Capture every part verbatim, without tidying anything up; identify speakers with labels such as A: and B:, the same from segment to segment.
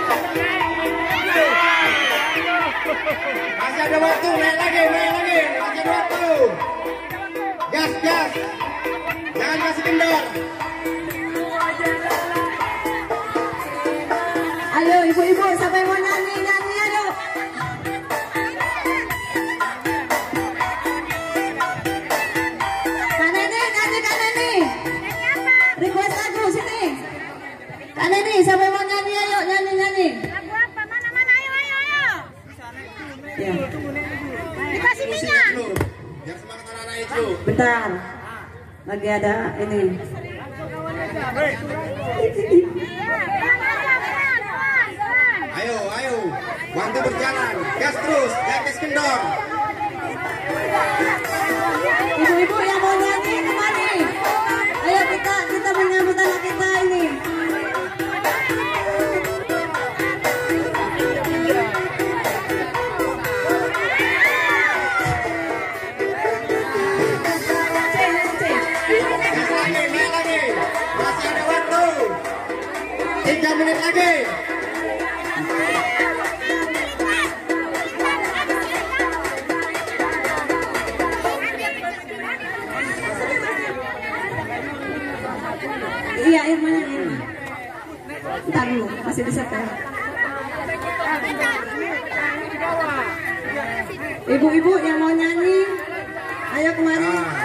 A: Masih ada waktu, naik lagi, naik lagi, masih ada waktu. Gas, gas. Jangan kasih kendor.
B: Ayo ibu-ibu, siapa yang mau nyanyi, nyanyi ayo. Kak Neni, nyanyi Kak Neni. Request lagu sini. Kak Neni, siapa yang mau nyanyi ayo, nyanyi nyanyi.
C: Lagu apa? Mana mana? Ayo ayo ayo.
B: Ya.
C: Dikasih minyak.
A: Biar semangat anak-anak itu.
B: Bentar. Lagi ada ini.
A: Ayo, ayo. Waktu berjalan. Gas terus, jangan gas kendor.
B: Ibu-ibu yang mau nyanyi kemari. Ayo kita kita menyambut anak kita ini.
A: Gas lagi, naik lagi. Masih ada waktu. Tiga menit lagi.
B: Iya, Irma nyanyi. Irma. Bentar dulu, masih disetel. Ibu-ibu yang mau nyanyi, ayo kemari.
A: Ah.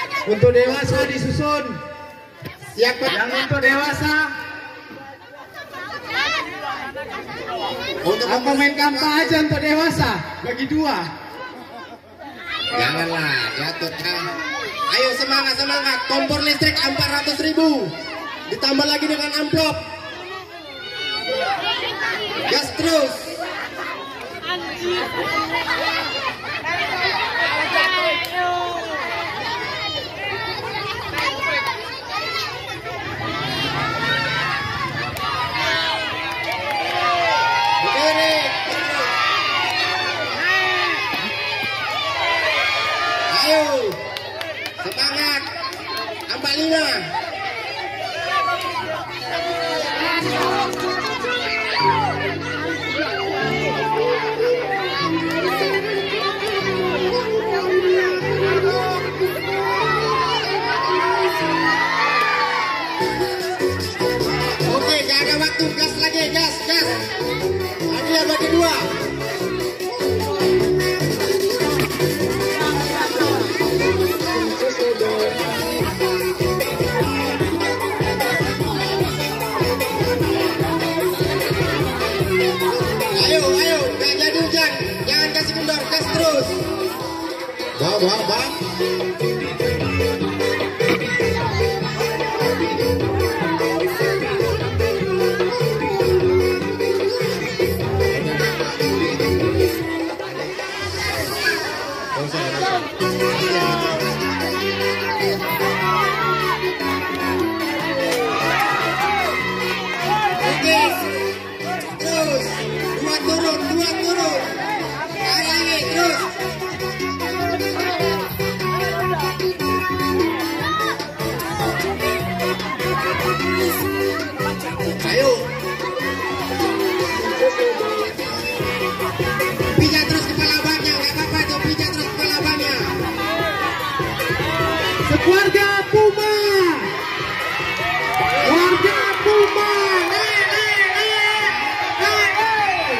A: Untuk dewasa disusun. Siapa yang untuk dewasa? Untuk apa main kampa aja untuk dewasa? Bagi dua. Janganlah jatuh kan. Ayo semangat semangat. Kompor listrik empat ratus ribu. Ditambah lagi dengan amplop. Gas terus. Ayo semangat. Empat lima. Oke, gak ada waktu, gas lagi, gas, gas. Hadiah bagi dua. Ayo, ayo, gak jadi hujan. Jangan kasih kendor, gas terus. Bawa, bawa, bawa. Oke, terus dua turun, dua turun. Lari lagi, terus. Ayo. Pijat terus kepala abangnya, nggak apa-apa tuh, pijat terus kepala abangnya. Sekeluarga Puma. Warga Puma. Naik, naik, naik. Naik, naik.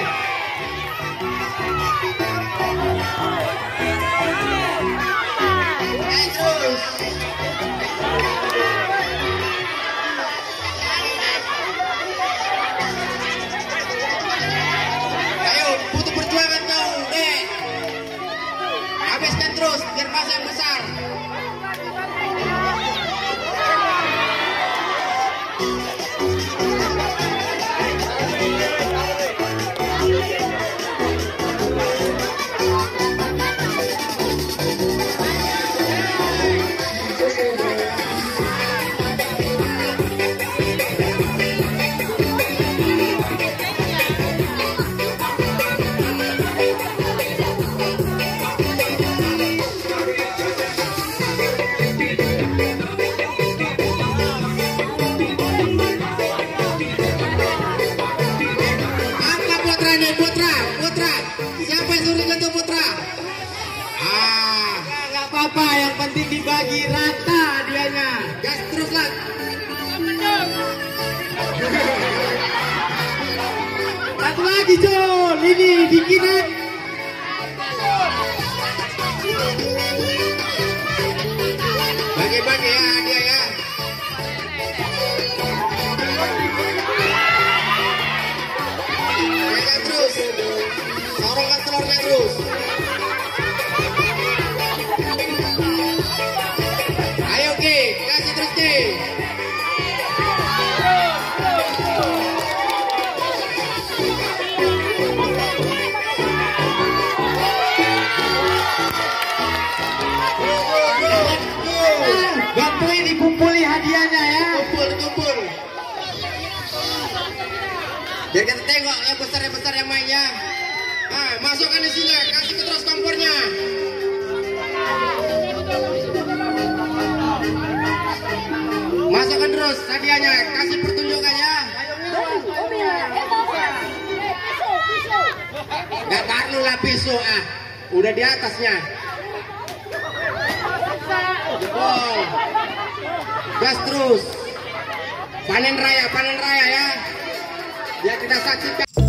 A: Naik terus. Ayo, butuh perjuangan kau, Dek. Habiskan terus, biar masa yang besar. Putra, Putra, siapa yang suruh jatuh Putra? Ah, nggak apa-apa, yang penting dibagi rata dianya. Gas terus lah. Satu lagi Jol, ini bikinan. Bagi-bagi ya dia ya. Sorongkan telurnya terus. Ayo Ki, kasih terus Ki. Bantuin dikumpuli hadiahnya ya. Kumpul, kumpul. Biar kita tengok yang besar-yang besar yang main ya. Nah, masukkan di sini, kasih ke terus kompornya. Masukkan terus hadiahnya, kasih pertunjukan ya. Gak perlu lah pisau ah, udah di atasnya. Oh, gas terus. Panen raya, panen raya ya. Biar kita saksikan.